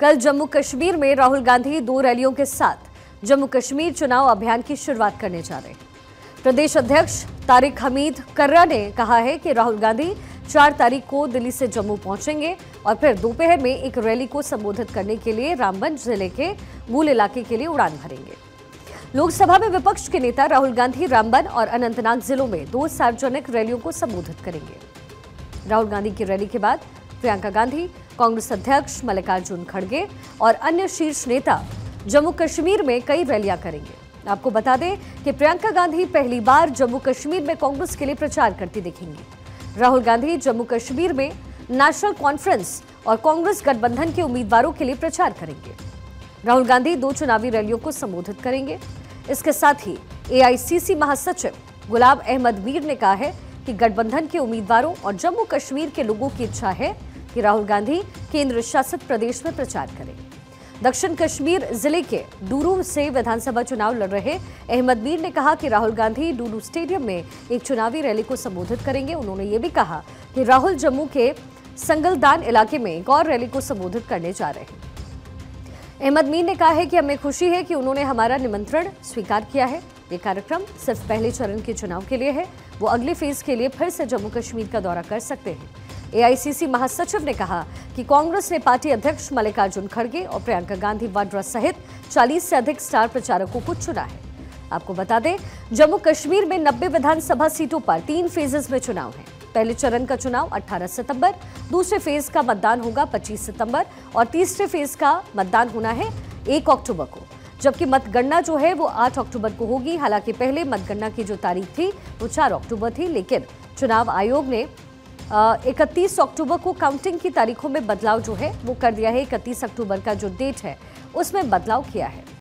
कल जम्मू कश्मीर में राहुल गांधी 2 रैलियों के साथ जम्मू कश्मीर चुनाव अभियान की शुरुआत करने जा रहे हैं। प्रदेश अध्यक्ष तारिक हमीद कर्रा ने कहा है कि राहुल गांधी 4 तारीख को दिल्ली से जम्मू पहुंचेंगे और फिर दोपहर में एक रैली को संबोधित करने के लिए रामबन जिले के मूल इलाके के लिए उड़ान भरेंगे। लोकसभा में विपक्ष के नेता राहुल गांधी रामबन और अनंतनाग जिलों में 2 सार्वजनिक रैलियों को संबोधित करेंगे। राहुल गांधी की रैली के बाद प्रियंका गांधी, कांग्रेस अध्यक्ष मल्लिकार्जुन खड़गे और अन्य शीर्ष नेता जम्मू कश्मीर में कई रैलियां करेंगे। आपको बता दें कि प्रियंका गांधी पहली बार जम्मू कश्मीर में कांग्रेस के लिए प्रचार करती दिखेंगी। राहुल गांधी जम्मू कश्मीर में नेशनल कॉन्फ्रेंस और कांग्रेस गठबंधन के उम्मीदवारों के लिए प्रचार करेंगे। राहुल गांधी 2 चुनावी रैलियों को संबोधित करेंगे। इसके साथ ही एआईसीसी महासचिव गुलाम अहमद मीर ने कहा है कि गठबंधन के उम्मीदवारों और जम्मू कश्मीर के लोगों की इच्छा है कि राहुल गांधी केंद्र शासित प्रदेश में प्रचार करें। दक्षिण कश्मीर जिले के डूरू से विधानसभा चुनाव लड़ रहे अहमद मीर ने कहा कि राहुल गांधी डूरू स्टेडियम में एक चुनावी रैली को संबोधित करेंगे। उन्होंने ये भी कहा कि राहुल जम्मू के संगलदान इलाके में एक और रैली को संबोधित करने जा रहे हैं। अहमद मीर ने कहा है कि हमें खुशी है कि उन्होंने हमारा निमंत्रण स्वीकार किया है। ये कार्यक्रम सिर्फ पहले चरण के चुनाव के लिए है। वो अगले फेज के लिए फिर से जम्मू कश्मीर का दौरा कर सकते हैं। एआईसीसी महासचिव ने कहा कि कांग्रेस ने पार्टी अध्यक्ष मल्लिकार्जुन खड़गे और प्रियंका गांधी वाड्रा सहित 40 से अधिक स्टार प्रचारकों को चुना है। आपको बता दें, जम्मू कश्मीर में 90 विधानसभा सीटों पर 3 फेजेस में चुनाव है। पहले चरण का चुनाव 18 सितंबर, दूसरे फेज का मतदान होगा 25 सितंबर और तीसरे फेज का मतदान होना है 1 अक्टूबर को, जबकि मतगणना जो है वो 8 अक्टूबर को होगी। हालांकि पहले मतगणना की जो तारीख थी वो 4 अक्टूबर थी, लेकिन चुनाव आयोग ने 31 अक्टूबर को काउंटिंग की तारीखों में बदलाव जो है वो कर दिया है। 31 अक्टूबर का जो डेट है उसमें बदलाव किया है।